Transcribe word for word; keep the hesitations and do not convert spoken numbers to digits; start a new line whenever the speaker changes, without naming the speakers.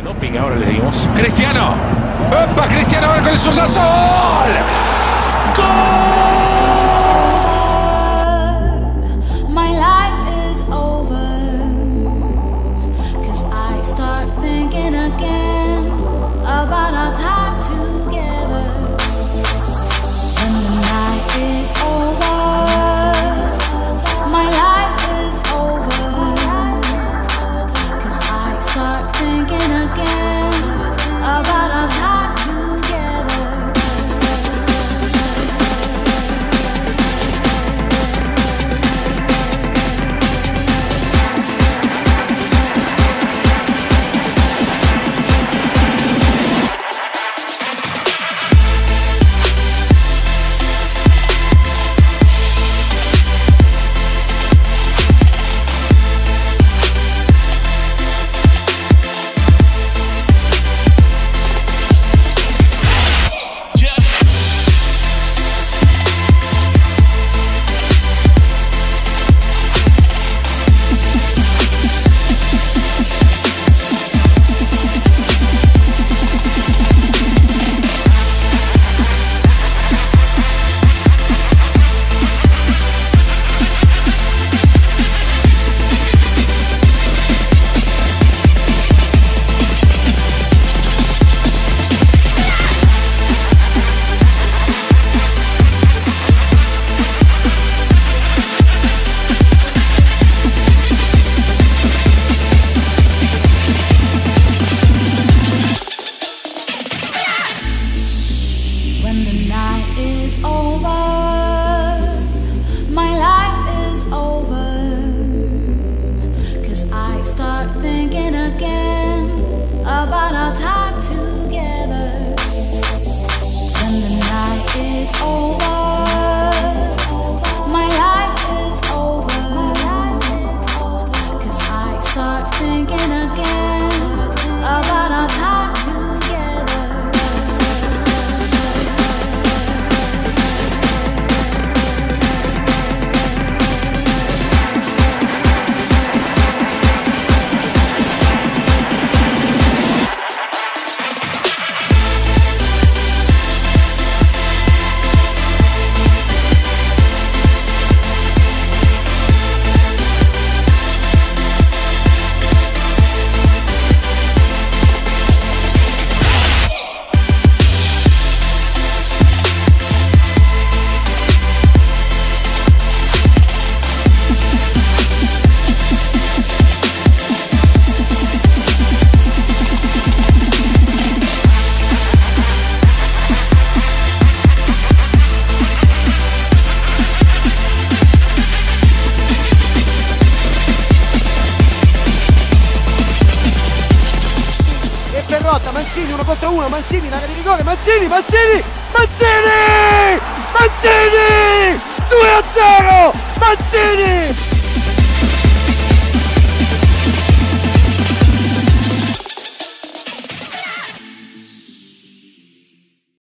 Doping, ahora le dimos. Cristiano. ¡Opa! Cristiano ahora con el Sol. ¡Gol!
My life is over, 'cause I start thinking again about our time together. When the night is over, my life is over, 'cause I start thinking again about our time together. When the night is over, my life is over, 'cause I start thinking again about our time together. When the night is over, my life is over, 'cause I start thinking again about our time together.
Perrotta, Mancini uno contro uno, Mancini in area di rigore, Mancini, Mancini, Mancini, Mancini, due a zero, Mancini!